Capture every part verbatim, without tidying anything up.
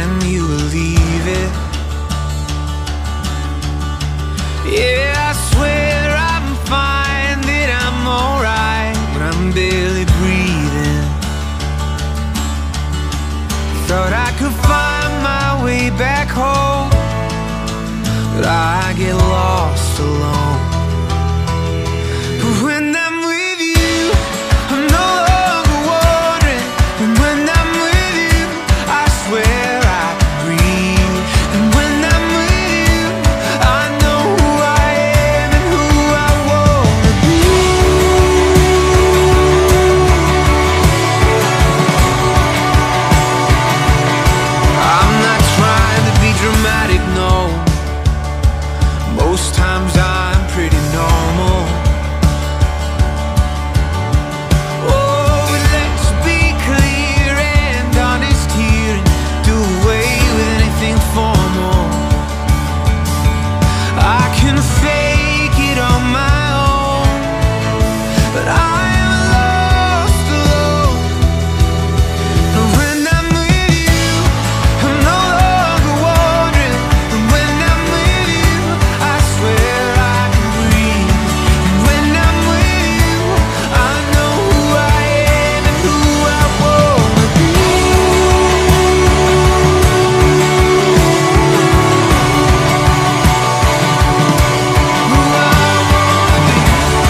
and you will leave it. Yeah, I swear I'm fine, that I'm alright, but I'm barely breathing. Thought I could find my way back home, but I get lost alone. But when I'm with you, I'm no longer wandering. And when I'm with you, I swear I can breathe. And when I'm with you, I know who I am and who I wanna be. I'm not trying to be dramatic, no. Most times I'm pretty normal. Oh, but let's be clear and honest here and do away with anything formal. I can fake it on my own, but I am lost alone. And when I'm with you, I'm no longer wandering. And when I'm with you, I swear I can breathe. And when I'm with you, I know who I am and who I wanna be. Who I wanna be.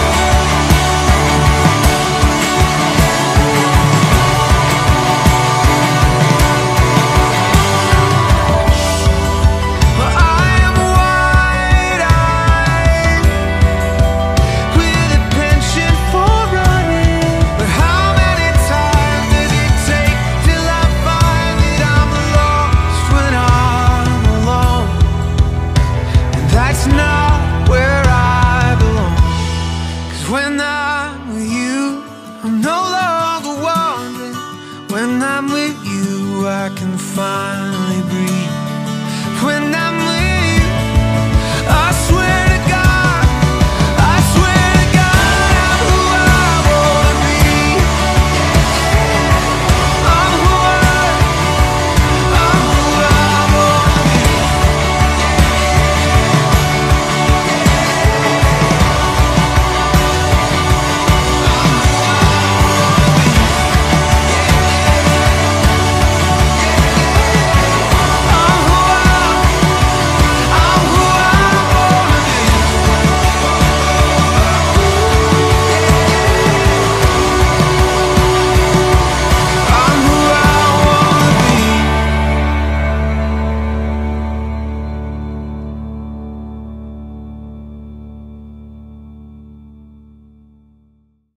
Well, I am wide-eyed with a penchant for running. But how many times does it take till I find that I'm lost when I'm alone? And that's not where I belong. 'Cause when I'm with you, I'm no longer wandering. When I'm with you, I can finally breathe. When I'm